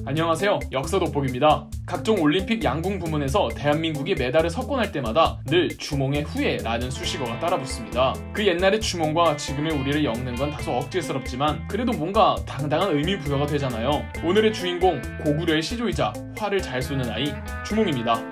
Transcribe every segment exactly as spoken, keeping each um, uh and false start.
안녕하세요, 역사 돋보기입니다. 각종 올림픽 양궁 부문에서 대한민국이 메달을 석권할 때마다 늘 주몽의 후예라는 수식어가 따라붙습니다. 그 옛날의 주몽과 지금의 우리를 엮는 건 다소 억지스럽지만 그래도 뭔가 당당한 의미 부여가 되잖아요. 오늘의 주인공, 고구려의 시조이자 활을 잘 쏘는 아이 주몽입니다.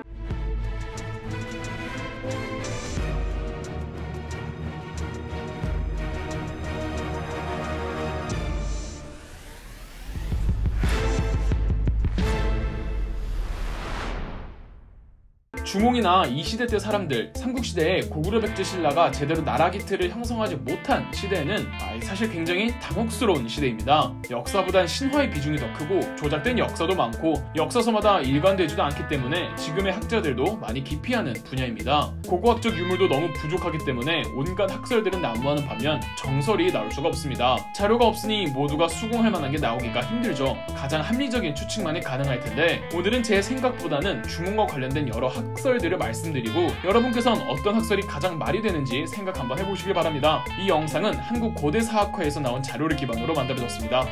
주몽이나 이 시대 때 사람들, 삼국시대에 고구려 백제 신라가 제대로 나라 기틀을 형성하지 못한 시대에는 사실 굉장히 당혹스러운 시대입니다. 역사보단 신화의 비중이 더 크고 조작된 역사도 많고 역사서마다 일관되지도 않기 때문에 지금의 학자들도 많이 기피하는 분야입니다. 고고학적 유물도 너무 부족하기 때문에 온갖 학설들은 난무하는 반면 정설이 나올 수가 없습니다. 자료가 없으니 모두가 수긍할 만한 게 나오기가 힘들죠. 가장 합리적인 추측만이 가능할 텐데 오늘은 제 생각보다는 주몽과 관련된 여러 학설 학설들을 말씀드리고 여러분께선 어떤 학설이 가장 말이 되는지 생각 한번 해보시길 바랍니다. 이 영상은 한국고대사학회에서 나온 자료를 기반으로 만들어졌습니다.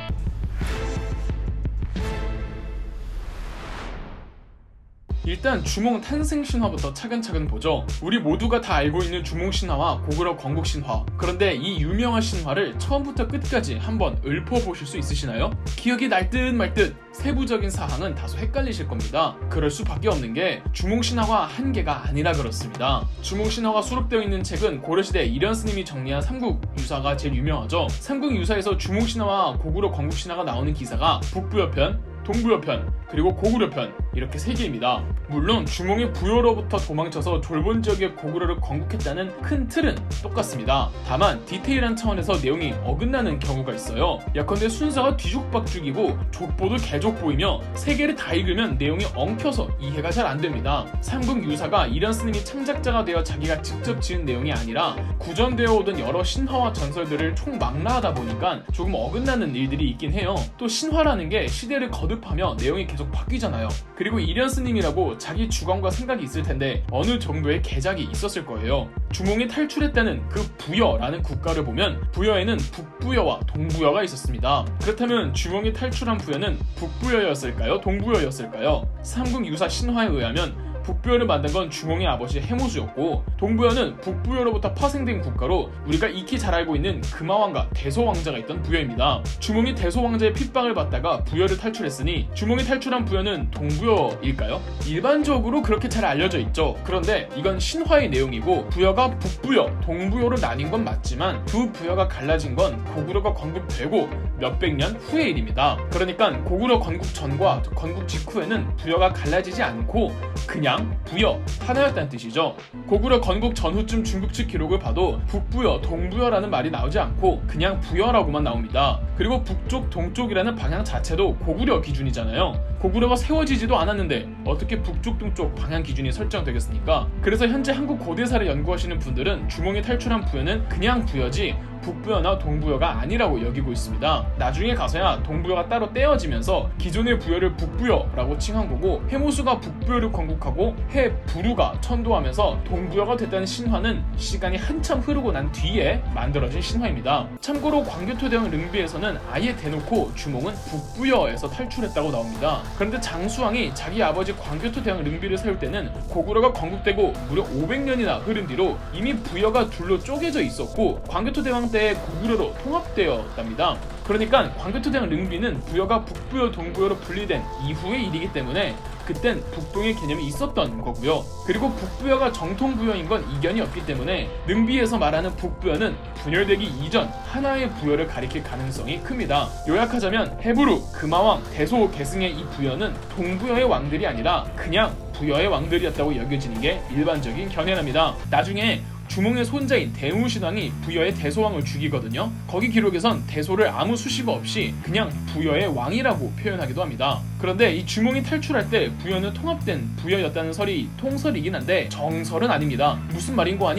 일단 주몽 탄생 신화부터 차근차근 보죠. 우리 모두가 다 알고 있는 주몽 신화와 고구려 건국 신화, 그런데 이 유명한 신화를 처음부터 끝까지 한번 읊어보실 수 있으시나요? 기억이 날 듯 말 듯 세부적인 사항은 다소 헷갈리실 겁니다. 그럴 수밖에 없는 게 주몽 신화가 한 개가 아니라 그렇습니다. 주몽 신화가 수록되어 있는 책은 고려시대 이련 스님이 정리한 삼국 유사가 제일 유명하죠. 삼국 유사에서 주몽 신화와 고구려 건국 신화가 나오는 기사가 북부여편, 동부여편, 그리고 고구려편 이렇게 세 개입니다. 물론 주몽이 부여로부터 도망쳐서 졸본 지역의 고구려를 건국했다는 큰 틀은 똑같습니다. 다만 디테일한 차원에서 내용이 어긋나는 경우가 있어요. 예컨대 순서가 뒤죽박죽이고 족보도 개족보이며 세 개를 다 읽으면 내용이 엉켜서 이해가 잘 안됩니다. 삼국 유사가 이련 스님이 창작자가 되어 자기가 직접 지은 내용이 아니라 구전되어 오던 여러 신화와 전설들을 총망라하다 보니까 조금 어긋나는 일들이 있긴 해요. 또 신화라는 게 시대를 거듭하며 내용이 계속 바뀌잖아요. 그리고 이련 스님이라고 자기 주관과 생각이 있을 텐데 어느 정도의 개작이 있었을 거예요. 주몽이 탈출했다는 그 부여라는 국가를 보면 부여에는 북부여와 동부여가 있었습니다. 그렇다면 주몽이 탈출한 부여는 북부여였을까요? 동부여였을까요? 삼국 유사 신화에 의하면 북부여를 만든 건 주몽의 아버지 해모수였고 동부여는 북부여로부터 파생된 국가로 우리가 익히 잘 알고 있는 금화왕과 대소왕자가 있던 부여입니다. 주몽이 대소왕자의 핍박을 받다가 부여를 탈출했으니 주몽이 탈출한 부여는 동부여일까요? 일반적으로 그렇게 잘 알려져 있죠. 그런데 이건 신화의 내용이고 부여가 북부여, 동부여로 나뉜 건 맞지만 두 부여가 갈라진 건 고구려가 건국되고 몇백 년 후의 일입니다. 그러니까 고구려 건국 전과 건국 직후에는 부여가 갈라지지 않고 그냥 부여 하나였다는 뜻이죠. 고구려 건국 전후쯤 중국 측 기록을 봐도 북부여, 동부여라는 말이 나오지 않고 그냥 부여라고만 나옵니다. 그리고 북쪽, 동쪽이라는 방향 자체도 고구려 기준이잖아요. 고구려가 세워지지도 않았는데 어떻게 북쪽, 동쪽 방향 기준이 설정되겠습니까? 그래서 현재 한국 고대사를 연구하시는 분들은 주몽이 탈출한 부여는 그냥 부여지 북부여나 동부여가 아니라고 여기고 있습니다. 나중에 가서야 동부여가 따로 떼어지면서 기존의 부여를 북부여라고 칭한 거고 해모수가 북부여를 건국하고 해부루가 천도하면서 동부여가 됐다는 신화는 시간이 한참 흐르고 난 뒤에 만들어진 신화입니다. 참고로 광교토대왕 릉비에서는 아예 대놓고 주몽은 북부여에서 탈출했다고 나옵니다. 그런데 장수왕이 자기 아버지 광교토대왕 릉비를 세울 때는 고구려가 건국되고 무려 오백 년이나 흐른 뒤로 이미 부여가 둘로 쪼개져 있었고 광교토대왕 때 고구려로 통합되었답니다. 그러니까 광교토대왕 릉비는 부여가 북부여, 동부여로 분리된 이후의 일이기 때문에 그땐 북동의 개념이 있었던 거고요. 그리고 북부여가 정통부여인 건 이견이 없기 때문에 릉비에서 말하는 북부여는 분열되기 이전 하나의 부여를 가리킬 가능성이 큽니다. 요약하자면 해부루, 금화왕, 대소, 계승의 이 부여는 동부여의 왕들이 아니라 그냥 부여의 왕들이었다고 여겨지는 게 일반적인 견해랍니다. 나중에 주몽의 손자인 대무신왕이 부여의 대소왕을 죽이거든요. 거기 기록에선 대소를 아무 수식어 없이 그냥 부여의 왕이라고 표현하기도 합니다. 그런데 이 주몽이 탈출할 때 부여는 통합된 부여였다는 설이 통설이긴 한데 정설은 아닙니다. 무슨 말인고 하니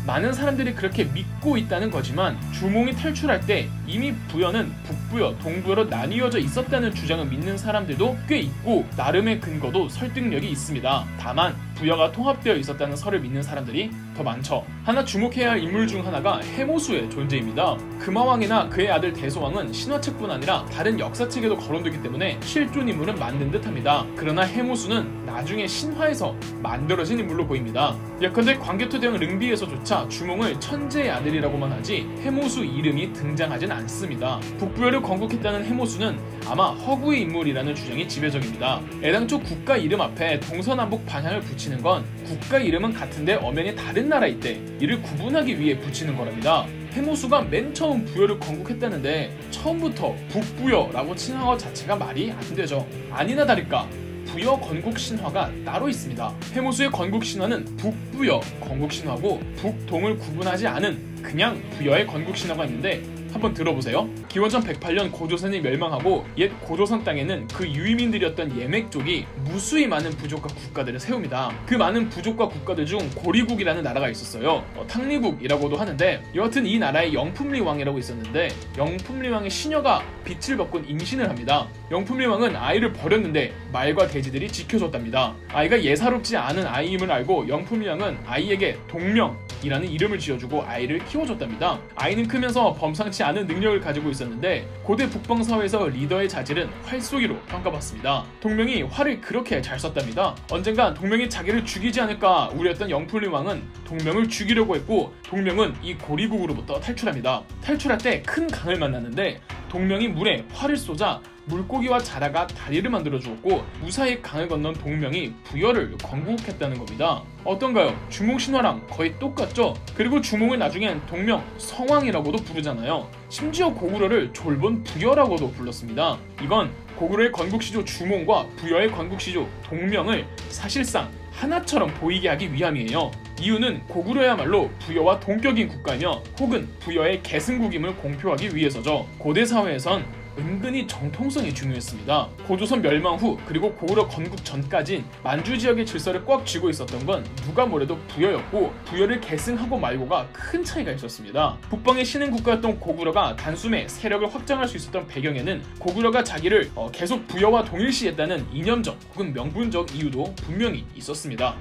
많은 사람들이 그렇게 믿고 있다는 거지만 주몽이 탈출할 때 이미 부여는 북부여, 동부여로 나뉘어져 있었다는 주장을 믿는 사람들도 꽤 있고 나름의 근거도 설득력이 있습니다. 다만 부여가 통합되어 있었다는 설을 믿는 사람들이 더 많죠. 하나 주목해야 할 인물 중 하나가 해모수의 존재입니다. 금화왕이나 그의 아들 대소왕은 신화책뿐 아니라 다른 역사책에도 거론되기 때문에 실존 인물은 맞는 듯합니다. 그러나 해모수는 나중에 신화에서 만들어진 인물로 보입니다. 예컨대 광개토대왕 릉비에서조차 주몽을 천재의 아들이라고만 하지 해모수 이름이 등장하진 않습니다. 북부여를 건국했다는 해모수는 아마 허구의 인물이라는 주장이 지배적입니다. 애당초 국가 이름 앞에 동서남북 방향을 붙이는 건 국가 이름은 같은데 엄연히 다른 나라일 때 이를 구분하기 위해 붙이는 거랍니다. 해모수가 맨 처음 부여를 건국했다는데 처음부터 북부여라고 칭한 것 자체가 말이 안 되죠. 아니나 다를까 부여 건국 신화가 따로 있습니다. 해모수의 건국 신화는 북부여 건국 신화고 북동을 구분하지 않은 그냥 부여의 건국 신화가 있는데 한번 들어보세요. 기원전 백팔 년 고조선이 멸망하고 옛 고조선 땅에는 그 유의민들이었던 예맥족이 무수히 많은 부족과 국가들을 세웁니다. 그 많은 부족과 국가들 중 고리국이라는 나라가 있었어요. 어, 탕리국이라고도 하는데 여하튼 이 나라에 영품리 왕이라고 있었는데 영품리 왕의 시녀가 빛을 벗곤 임신을 합니다. 영품리 왕은 아이를 버렸는데 말과 돼지들이 지켜줬답니다. 아이가 예사롭지 않은 아이임을 알고 영품리 왕은 아이에게 동명이라는 이름을 지어주고 아이를 키워줬답니다. 아이는 크면서 범상치 않은 능력을 가지고 있었는데 고대 북방사회에서 리더의 자질은 활 쏘기로 평가받습니다. 동명이 활을 그렇게 잘 쐈답니다. 언젠가 동명이 자기를 죽이지 않을까 우려했던 영품리 왕은 동명을 죽이려고 했고 동명은 이 고리국으로부터 탈출합니다. 탈출할 때 큰 강을 만났는데 동명이 물에 활을 쏘자 물고기와 자라가 다리를 만들어 주었고 무사히 강을 건넌 동명이 부여를 건국했다는 겁니다. 어떤가요? 주몽 신화랑 거의 똑같죠? 그리고 주몽을 나중엔 동명 성왕이라고도 부르잖아요. 심지어 고구려를 졸본 부여라고도 불렀습니다. 이건 고구려의 건국시조 주몽과 부여의 건국시조 동명을 사실상 하나처럼 보이게 하기 위함이에요. 이유는 고구려야말로 부여와 동격인 국가이며 혹은 부여의 계승국임을 공표하기 위해서죠. 고대 사회에선 은근히 정통성이 중요했습니다. 고조선 멸망 후 그리고 고구려 건국 전까진 만주 지역의 질서를 꽉 쥐고 있었던 건 누가 뭐래도 부여였고 부여를 계승하고 말고가 큰 차이가 있었습니다. 북방의 신흥 국가였던 고구려가 단숨에 세력을 확장할 수 있었던 배경에는 고구려가 자기를 어, 계속 부여와 동일시했다는 이념적 혹은 명분적 이유도 분명히 있었습니다.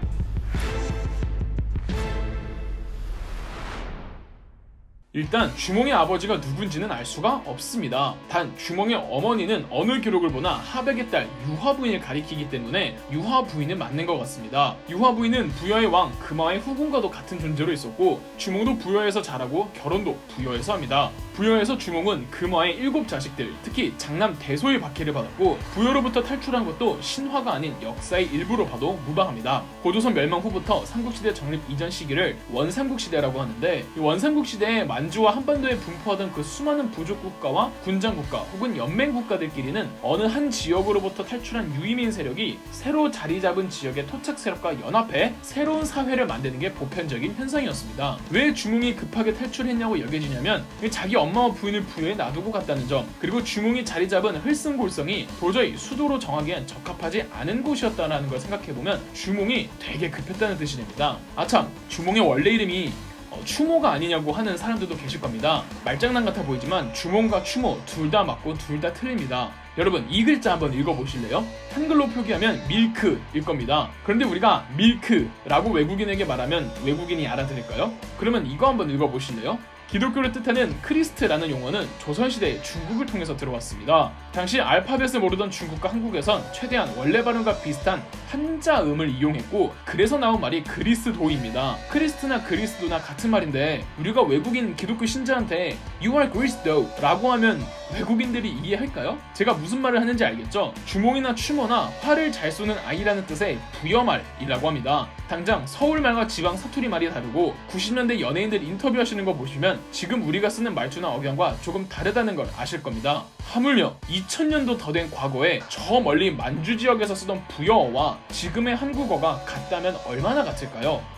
일단 주몽의 아버지가 누군지는 알 수가 없습니다. 단 주몽의 어머니는 어느 기록을 보나 하백의 딸 유화 부인을 가리키기 때문에 유화 부인은 맞는 것 같습니다. 유화 부인은 부여의 왕 금화의 후궁과도 같은 존재로 있었고 주몽도 부여에서 자라고 결혼도 부여에서 합니다. 부여에서 주몽은 금화의 일곱 자식들, 특히 장남 대소의 박해를 받았고 부여로부터 탈출한 것도 신화가 아닌 역사의 일부로 봐도 무방합니다. 고조선 멸망 후부터 삼국시대 정립 이전 시기를 원삼국시대라고 하는데 이 원삼국시대에 만주와 한반도에 분포하던 그 수많은 부족국가와 군장국가 혹은 연맹국가들끼리는 어느 한 지역으로부터 탈출한 유이민 세력이 새로 자리잡은 지역의 토착 세력과 연합해 새로운 사회를 만드는 게 보편적인 현상이었습니다. 왜 주몽이 급하게 탈출했냐고 여겨지냐면 자기 엄마와 부인을 부여에 놔두고 갔다는 점, 그리고 주몽이 자리잡은 흘승골성이 도저히 수도로 정하기엔 적합하지 않은 곳이었다는 걸 생각해보면 주몽이 되게 급했다는 뜻이 됩니다. 아참, 주몽의 원래 이름이 어, 추모가 아니냐고 하는 사람들도 계실 겁니다. 말장난 같아 보이지만 주몽과 추모 둘 다 맞고 둘 다 틀립니다. 여러분 이 글자 한번 읽어보실래요? 한글로 표기하면 밀크일 겁니다. 그런데 우리가 밀크라고 외국인에게 말하면 외국인이 알아들을까요? 그러면 이거 한번 읽어보실래요? 기독교를 뜻하는 크리스트라는 용어는 조선시대 중국을 통해서 들어왔습니다. 당시 알파벳을 모르던 중국과 한국에선 최대한 원래 발음과 비슷한 한자음을 이용했고 그래서 나온 말이 그리스도입니다. 크리스트나 그리스도나 같은 말인데 우리가 외국인 기독교 신자한테 You are Christo 라고 하면 외국인들이 이해할까요? 제가 무슨 말을 하는지 알겠죠? 주몽이나 추모나 활을 잘 쏘는 아이라는 뜻의 부여말이라고 합니다. 당장 서울말과 지방 사투리 말이 다르고 구십 년대 연예인들 인터뷰하시는 거 보시면 지금 우리가 쓰는 말투나 억양과 조금 다르다는 걸 아실 겁니다. 하물며 이천 년도 더 된 과거에 저 멀리 만주 지역에서 쓰던 부여어와 지금의 한국어가 같다면 얼마나 같을까요?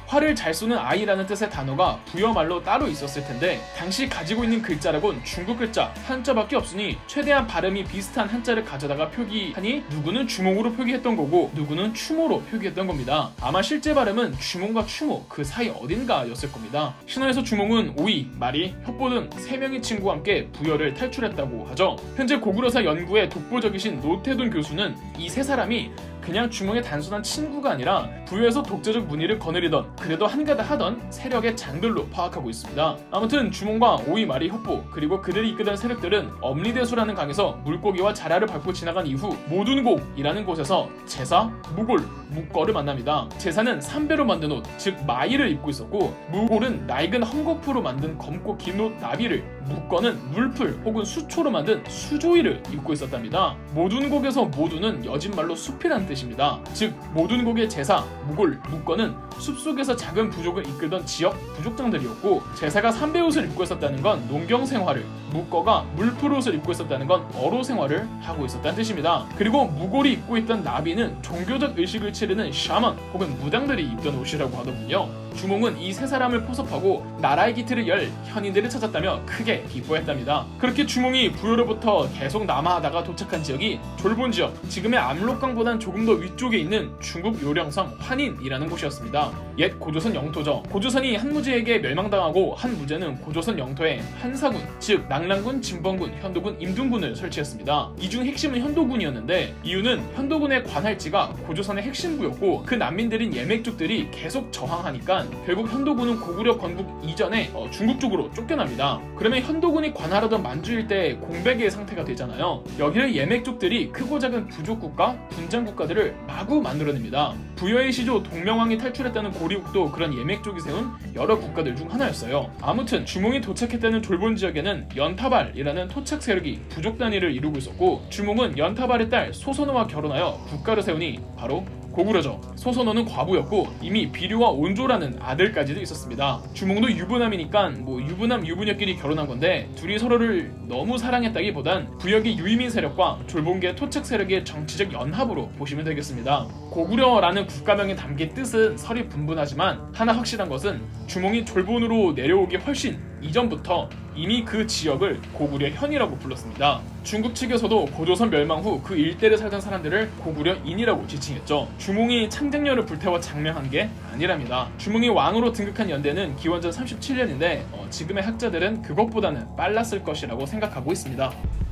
활을 잘 쏘는 아이라는 뜻의 단어가 부여말로 따로 있었을 텐데 당시 가지고 있는 글자라곤 중국 글자 한자밖에 없으니 최대한 발음이 비슷한 한자를 가져다가 표기하니 누구는 주몽으로 표기했던 거고 누구는 추모로 표기했던 겁니다. 아마 실제 발음은 주몽과 추모 그 사이 어딘가였을 겁니다. 신화에서 주몽은 오이, 마리, 혁보 등 세 명의 친구와 함께 부여를 탈출했다고 하죠. 현재 고구려사 연구에 독보적이신 노태돈 교수는 이 세 사람이 그냥 주몽의 단순한 친구가 아니라 부여에서 독자적 문의를 거느리던 그래도 한가다 하던 세력의 장들로 파악하고 있습니다. 아무튼 주몽과 오이, 마리, 혁보 그리고 그들이 이끄던 세력들은 엄리대소라는 강에서 물고기와 자라를 밟고 지나간 이후 모둔곡이라는 곳에서 제사, 무골, 묵거를 만납니다. 제사는 삼배로 만든 옷, 즉 마이를 입고 있었고 무골은 낡은 헝겊푸로 만든 검고 긴 옷 나비를, 묵거는 물풀 혹은 수초로 만든 수조이를 입고 있었답니다. 모둔곡에서 모둔은 여진말로 숲이란 뜻입니다. 즉 모둔곡의 제사, 무골, 묵거는 숲속에서 작은 부족을 이끌던 지역 부족장들이었고 제사가 삼배 옷을 입고 있었다는 건 농경 생활을, 묵거가 물풀 옷을 입고 있었다는 건 어로 생활을 하고 있었다는 뜻입니다. 그리고 무골이 입고 있던 나비는 종교적 의식을 치르는 샤먼 혹은 무당들이 입던 옷이라고 하더군요. 주몽은 이 세 사람을 포섭하고 나라의 기틀을 열 현인들을 찾았다며 크게 기뻐했답니다. 그렇게 주몽이 부여로부터 계속 남하하다가 도착한 지역이 졸본 지역, 지금의 압록강보단 조금 더 위쪽에 있는 중국 요령성 환인이라는 곳이었습니다. 옛 고조선 영토죠. 고조선이 한무제에게 멸망당하고 한무제는 고조선 영토에 한사군, 즉 낙랑군, 진번군, 현도군, 임둔군을 설치했습니다. 이 중 핵심은 현도군이었는데 이유는 현도군의 관할지가 고조선의 핵심부였고 그 난민들인 예맥족들이 계속 저항하니까 결국 현도군은 고구려 건국 이전에 어, 중국 쪽으로 쫓겨납니다. 그러면 현도군이 관할하던 만주 일대에 공백의 상태가 되잖아요. 여기를 예맥족들이 크고 작은 부족국가, 분장국가들을 마구 만들어냅니다. 부여의 시조 동명왕이 탈출했다는 고리국도 그런 예맥족이 세운 여러 국가들 중 하나였어요. 아무튼 주몽이 도착했다는 졸본 지역에는 연타발이라는 토착 세력이 부족 단위를 이루고 있었고 주몽은 연타발의 딸 소선호와 결혼하여 국가를 세우니 바로 고구려죠. 소선호는 과부였고 이미 비류와 온조라는 아들까지도 있었습니다. 주몽도 유부남이니까 뭐 유부남 유부녀끼리 결혼한 건데 둘이 서로를 너무 사랑했다기보단 부역의 유이민 세력과 졸본계 토착 세력의 정치적 연합으로 보시면 되겠습니다. 고구려라는 국가명에 담긴 뜻은 설이 분분하지만 하나 확실한 것은 주몽이 졸본으로 내려오기 훨씬 이전부터 이미 그 지역을 고구려 현이라고 불렀습니다. 중국 측에서도 고조선 멸망 후 그 일대를 살던 사람들을 고구려인이라고 지칭했죠. 주몽이 창작년을 불태워 장명한 게 아니랍니다. 주몽이 왕으로 등극한 연대는 기원전 삼십칠 년인데 어, 지금의 학자들은 그것보다는 빨랐을 것이라고 생각하고 있습니다.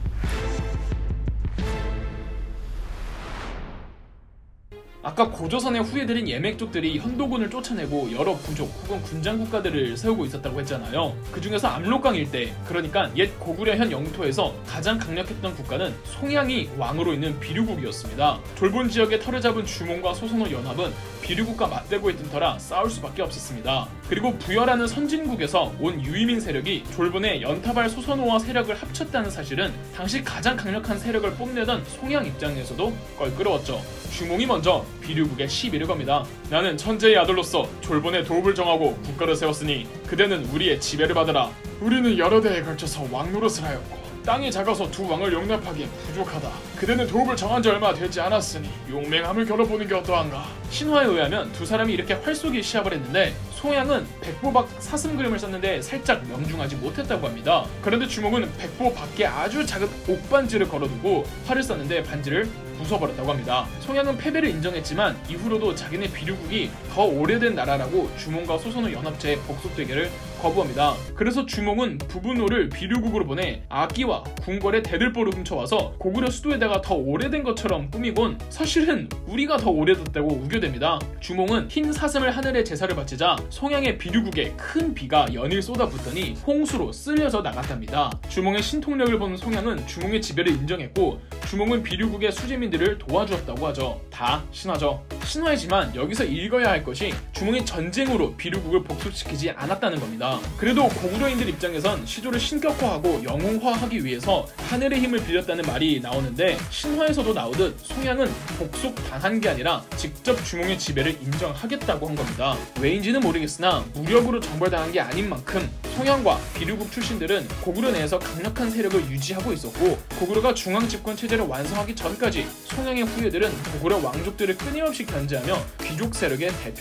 아까 고조선의 후예들인 예맥족들이 현도군을 쫓아내고 여러 부족 혹은 군장 국가들을 세우고 있었다고 했잖아요. 그 중에서 압록강 일대, 그러니까 옛 고구려 현 영토에서 가장 강력했던 국가는 송양이 왕으로 있는 비류국이었습니다. 졸본 지역에 털을 잡은 주몽과 소선호 연합은 비류국과 맞대고 있던 터라 싸울 수밖에 없었습니다. 그리고 부여라는 선진국에서 온 유이민 세력이 졸본의 연타발 소선호와 세력을 합쳤다는 사실은 당시 가장 강력한 세력을 뽐내던 송양 입장에서도 껄끄러웠죠. 주몽이 먼저 비류국에 시비를 겁니다. 나는 천재의 아들로서 졸본의 도읍을 정하고 국가를 세웠으니 그대는 우리의 지배를 받으라. 우리는 여러 대에 걸쳐서 왕노릇을 하였고 땅이 작아서 두 왕을 용납하기엔 부족하다. 그대는 도읍을 정한 지 얼마 되지 않았으니 용맹함을 겨뤄보는 게 어떠한가. 신화에 의하면 두 사람이 이렇게 활 쏘기 시합을 했는데 송양은 백보박 사슴 그림을 썼는데 살짝 명중하지 못했다고 합니다. 그런데 주몽은 백보 밖에 아주 작은 옥반지를 걸어두고 활을 쐈는데 반지를 부숴버렸다고 합니다. 송양은 패배를 인정했지만 이후로도 자기네 비류국이 더 오래된 나라라고 주몽과 소선호 연합체의 복속 대결을 거부합니다. 그래서 주몽은 부분호를 비류국으로 보내 악기와 궁궐의 대들보를 훔쳐와서 고구려 수도에다가 더 오래된 것처럼 꾸미곤 사실은 우리가 더 오래됐다고 우겨댑니다. 주몽은 흰 사슴을 하늘에 제사를 바치자 송양의 비류국에 큰 비가 연일 쏟아붓더니 홍수로 쓸려져 나갔답니다. 주몽의 신통력을 본 송양은 주몽의 지배를 인정했고 주몽은 비류국의 수재민들을 도와주었다고 하죠. 다 신화죠. 신화이지만 여기서 읽어야 할 것이 주몽이 전쟁으로 비류국을 복수시키지 않았다는 겁니다. 그래도 고구려인들 입장에선 시조를 신격화하고 영웅화하기 위해서 하늘의 힘을 빌렸다는 말이 나오는데 신화에서도 나오듯 송양은 복속 단 한 게 아니라 직접 주몽의 지배를 인정하겠다고 한 겁니다. 왜인지는 모르겠으나 무력으로 정벌당한 게 아닌 만큼 송양과 비류국 출신들은 고구려 내에서 강력한 세력을 유지하고 있었고 고구려가 중앙 집권 체제를 완성하기 전까지 송양의 후예들은 고구려 왕족들을 끊임없이 견제하며 귀족 세력의 대표가 됩니다.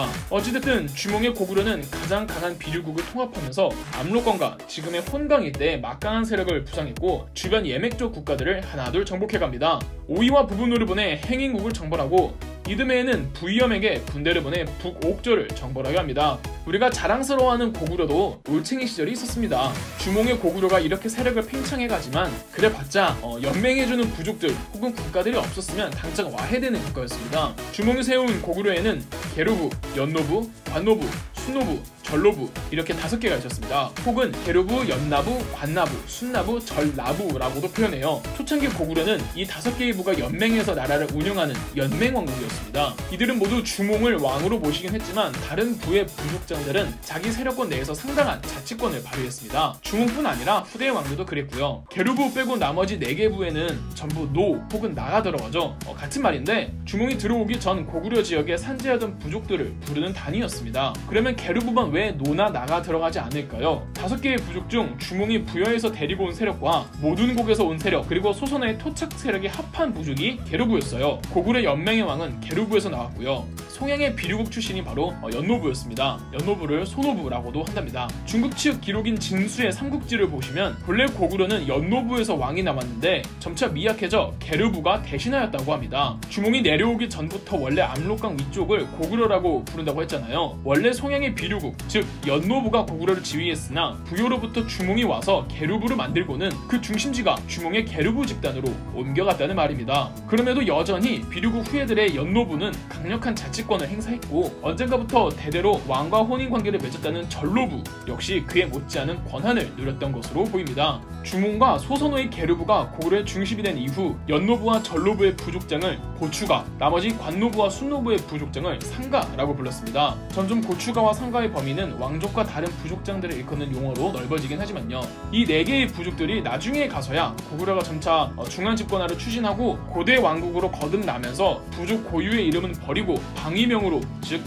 있습니다. 어찌됐든 주몽의 고구려는 가장 강한 비류국을 통합하면서 압록강과 지금의 혼강 일대의 막강한 세력을 부상했고 주변 예맥족 국가들을 하나둘 정복해갑니다. 오이와 부분으로 보내 행인국을 정벌하고 이듬해에는 부위엄에게 군대를 보내 북옥조를 정벌하게 합니다. 우리가 자랑스러워하는 고구려도 올챙이 시절이 있었습니다. 주몽의 고구려가 이렇게 세력을 팽창해가지만 그래봤자 어, 연맹해주는 부족들 혹은 국가들이 없었으면 당장 와해되는 국가였습니다. 주몽이 세운 고구려에는 계류부, 연노부, 관노부, 순노부, 전노부 이렇게 다섯 개가 있었습니다. 혹은 계류부, 연나부, 관나부, 순나부, 전나부라고도 표현해요. 초창기 고구려는 이 다섯 개의 부가 연맹해서 나라를 운영하는 연맹왕국이었습니다. 이들은 모두 주몽을 왕으로 모시긴 했지만 다른 부의 부족장들은 자기 세력권 내에서 상당한 자치권을 발휘했습니다. 주몽뿐 아니라 후대 왕들도 그랬고요. 계류부 빼고 나머지 네 개 부에는 전부 노 혹은 나가 들어가죠. 어, 같은 말인데 주몽이 들어오기 전 고구려 지역에 산재하던 부족들을 부르는 단위였습니다. 그러면 계류부만 왜 노나 나가 들어가지 않을까요? 다섯 개의 부족 중 주몽이 부여에서 데리고 온 세력과 모둔곡에서 온 세력 그리고 소선의 토착 세력이 합한 부족이 계류부였어요. 고구려 연맹의 왕은 계류부에서 나왔고요. 송양의 비류국 출신이 바로 연노부였습니다. 연노부를 소노부라고도 한답니다. 중국 측 기록인 진수의 삼국지를 보시면 본래 고구려는 연노부에서 왕이 나왔는데 점차 미약해져 계류부가 대신하였다고 합니다. 주몽이 내려오기 전부터 원래 압록강 위쪽을 고구려라고 부른다고 했잖아요. 원래 송양의 비류국 즉 연노부가 고구려를 지휘했으나 부여로부터 주몽이 와서 계류부를 만들고는 그 중심지가 주몽의 계류부 집단으로 옮겨갔다는 말입니다. 그럼에도 여전히 비류국 후예들의 연노부는 강력한 자치권을 행사했고 언젠가부터 대대로 왕과 혼인관계를 맺었다는 전노부 역시 그에 못지않은 권한을 누렸던 것으로 보입니다. 주몽과 소선호의 계류부가 고구려의 중심이 된 이후 연노부와 전노부의 부족장을 고추가, 나머지 관노부와 순노부의 부족장을 상가라고 불렀습니다. 점점 고추가와 상가의 범위는 왕족과 다른 부족장들을 일컫는 용어로 넓어지긴 하지만요. 이 네 개의 부족들이 나중에 가서야 고구려가 점차 중앙 집권화를 추진하고 고대 왕국으로 거듭나면서 부족 고유의 이름은 버리고 방위명으로 즉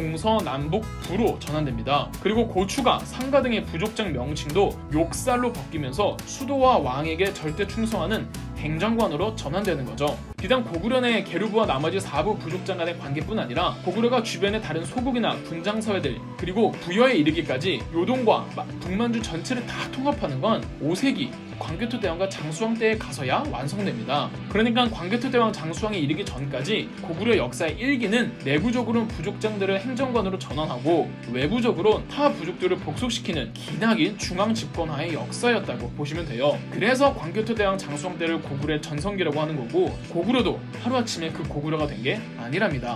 동서남북 부로 전환됩니다. 그리고 고추가, 상가 등의 부족장 명칭도 욕살로 바뀌면서 수도와 왕에게 절대 충성하는 행정관으로 전환되는 거죠. 비단 고구려 내 계류부와 나머지 사부 부족장 간의 관계뿐 아니라 고구려가 주변의 다른 소국이나 분장서회들 그리고 부여에 이르기까지 요동과 북만주 전체를 다 통합하는 건 오 세기 광개토 대왕과 장수왕 때에 가서야 완성됩니다. 그러니까 광개토 대왕 장수왕에 이르기 전까지 고구려 역사의 일기는 내부적으로는 부족장들을 행정관으로 전환하고 외부적으로 타 부족들을 복속시키는 기나긴 중앙 집권화의 역사였다고 보시면 돼요. 그래서 광개토 대왕 장수왕 때를 고구려의 전성기라고 하는 거고 고구려도 하루아침에 그 고구려가 된 게 아니랍니다.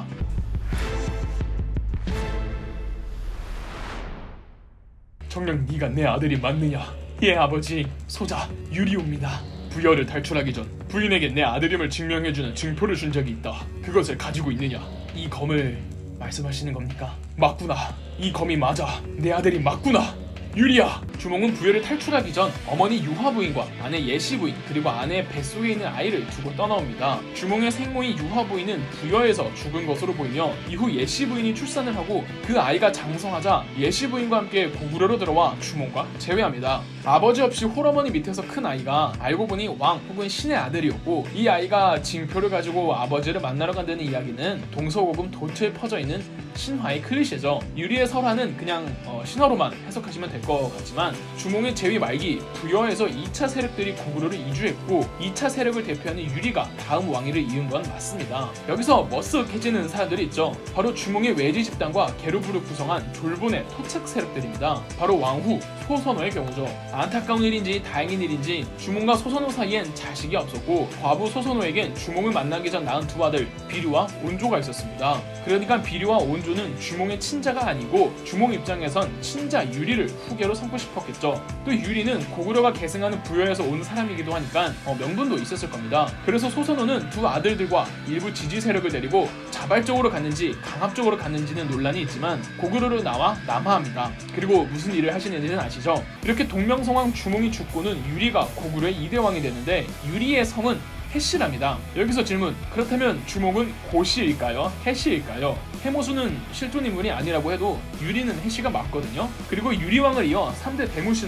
정녕 네가 내 아들이 맞느냐? 예 아버지, 소자 유리옵니다. 부여를 탈출하기 전 부인에게 내 아들임을 증명해주는 증표를 준 적이 있다. 그것을 가지고 있느냐? 이 검을 말씀하시는 겁니까? 맞구나. 이 검이 맞아. 내 아들이 맞구나. 유리야! 주몽은 부여를 탈출하기 전 어머니 유화부인과 아내 예시부인 그리고 아내의 뱃속에 있는 아이를 두고 떠나옵니다. 주몽의 생모인 유화부인은 부여에서 죽은 것으로 보이며 이후 예시부인이 출산을 하고 그 아이가 장성하자 예시부인과 함께 고구려로 들어와 주몽과 재회합니다. 아버지 없이 홀어머니 밑에서 큰 아이가 알고 보니 왕 혹은 신의 아들이었고 이 아이가 징표를 가지고 아버지를 만나러 간다는 이야기는 동서고금 도처에 퍼져있는 신화의 클리셰죠. 유리의 설화는 그냥 어, 신화로만 해석하시면 될 것 같지만 주몽의 재위 말기 부여에서 이 차 세력들이 고구려를 이주했고 이 차 세력을 대표하는 유리가 다음 왕위를 이은 건 맞습니다. 여기서 머쓱해지는 사람들이 있죠. 바로 주몽의 외지 집단과 계류부를 구성한 졸본의 토착 세력들입니다. 바로 왕후 소선호의 경우죠. 안타까운 일인지 다행인 일인지 주몽과 소선호 사이엔 자식이 없었고 과부 소선호에겐 주몽을 만나기 전 낳은 두 아들 비류와 온조가 있었습니다. 그러니까 비류와 온조는 주몽의 친자가 아니고 주몽 입장에선 친자 유리를 후계로 삼고 싶었겠죠. 또 유리는 고구려가 계승하는 부여에서 온 사람이기도 하니까 어, 명분도 있었을 겁니다. 그래서 소선호는 두 아들들과 일부 지지 세력을 데리고 자발적으로 갔는지 강압적으로 갔는지는 논란이 있지만 고구려로 나와 남하합니다. 그리고 무슨 일을 하시는지는 아시죠? 이렇게 동명성왕 주몽이 죽고는 유리가 고구려의 이대왕이 되는데 유리의 성은 해씨랍니다. 여기서 질문, 그렇다면 주몽은 고씨일까요? 해씨일까요? 해모수는 실존 인물이 아니라고 해도 유리는 해씨가 맞거든요. 그리고 유리왕을 이어 삼 대 대무신화, 사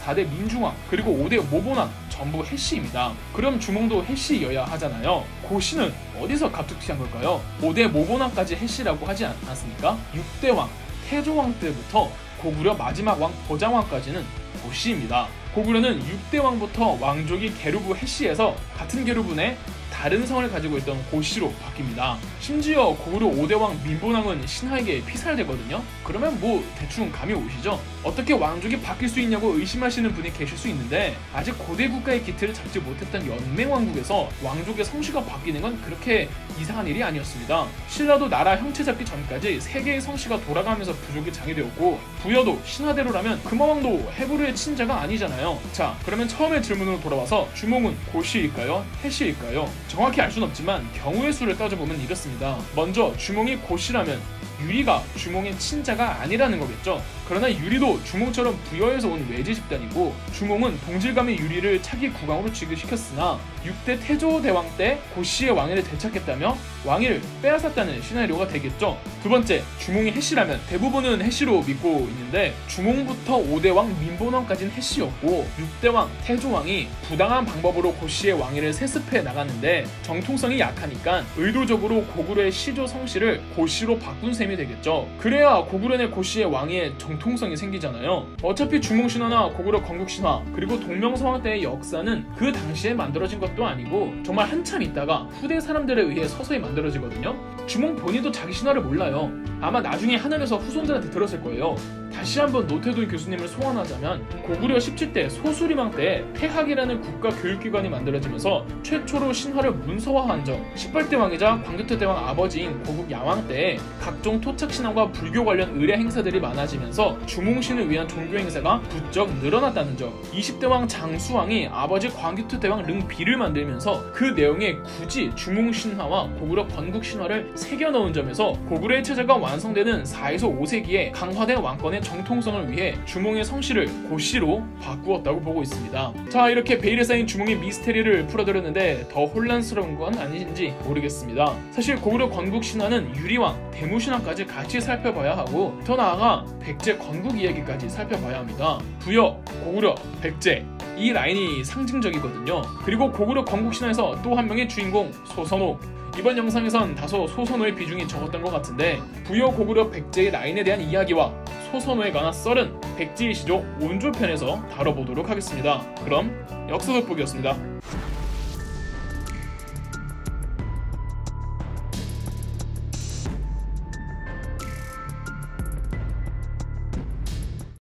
사 대 민중왕, 그리고 오 대 모본왕 전부 해씨입니다. 그럼 주몽도 해씨여야 하잖아요. 고씨는 어디서 갑툭튀한 걸까요? 오 대 모본왕까지 해씨라고 하지 않았습니까? 육 대 왕, 태조왕 때부터 고구려 마지막 왕 보장왕까지는 고씨입니다. 고구려는 육 대 왕부터 왕족이 계류부 해씨에서 같은 계류부 내 다른 성을 가지고 있던 고씨로 바뀝니다. 심지어 고구려 오 대 왕 민본왕은 신하에게 피살되거든요. 그러면 뭐 대충 감이 오시죠? 어떻게 왕족이 바뀔 수 있냐고 의심하시는 분이 계실 수 있는데, 아직 고대 국가의 기틀을 잡지 못했던 연맹왕국에서 왕족의 성씨가 바뀌는 건 그렇게 이상한 일이 아니었습니다. 신라도 나라 형체 잡기 전까지 세 개의 성씨가 돌아가면서 부족이 장애되었고, 부여도 신하대로라면 금화왕도 헤브르의 친자가 아니잖아요. 자, 그러면 처음의 질문으로 돌아와서 주몽은 고씨일까요? 해씨일까요? 정확히 알 수는 없지만 경우의 수를 따져보면 이렇습니다. 먼저 주몽이 고씨라면 유리가 주몽의 친자가 아니라는 거겠죠. 그러나 유리도 주몽처럼 부여에서 온 외지 집단이고, 주몽은 동질감의 유리를 차기 국왕으로 즉위시켰으나 육 대 태조 대왕 때 고씨의 왕위를 되찾겠다며 왕위를 빼앗았다는 시나리오가 되겠죠. 두 번째, 주몽이 해씨라면 대부분은 해씨로 믿고 있는데, 주몽부터 오 대 왕 민본왕까지는 해씨였고 육 대 왕 태조왕이 부당한 방법으로 고씨의 왕위를 세습해 나갔는데 정통성이 약하니까 의도적으로 고구려의 시조 성씨를 고씨로 바꾼 셈이 되겠죠. 그래야 고구려 내 고씨의 왕위에 정통성이 생기잖아요. 어차피 주몽신화나 고구려 건국신화 그리고 동명성화 때의 역사는 그 당시에 만들어진 것도 아니고 정말 한참 있다가 후대 사람들에 의해 서서히 만들어지거든요. 주몽 본인도 자기 신화를 몰라요. 아마 나중에 하늘에서 후손들한테 들었을 거예요. 다시 한번 노태돈 교수님을 소환하자면, 고구려 십칠 대 소수리망 때 태학이라는 국가 교육기관이 만들어지면서 최초로 신화를 문서화한 점, 십팔 대 왕이자 광교토 대왕 아버지인 고국 야왕 때 각종 토착신앙과 불교 관련 의례 행사들이 많아지면서 주몽신을 위한 종교 행사가 부쩍 늘어났다는 점, 이십 대 왕 장수왕이 아버지 광교토 대왕 릉비를 만들면서 그 내용에 굳이 주몽신화와 고구려 건국신화를 새겨 넣은 점에서 고구려의 체제가 완성되는 사에서 오 세기에 강화된 왕권의 정통성을 위해 주몽의 성씨를 고씨로 바꾸었다고 보고 있습니다. 자, 이렇게 베일에 쌓인 주몽의 미스테리를 풀어드렸는데 더 혼란스러운 건 아니신지 모르겠습니다. 사실 고구려 건국 신화는 유리왕, 대무신화까지 같이 살펴봐야 하고, 더 나아가 백제 건국 이야기까지 살펴봐야 합니다. 부여, 고구려, 백제 이 라인이 상징적이거든요. 그리고 고구려 건국 신화에서 또 한 명의 주인공 소선호, 이번 영상에선 다소 소선호의 비중이 적었던 것 같은데, 부여 고구려 백제의 라인에 대한 이야기와 소선호에 관한 썰은 백제의 시조 온조편에서 다뤄보도록 하겠습니다. 그럼 역사 돋보기였습니다.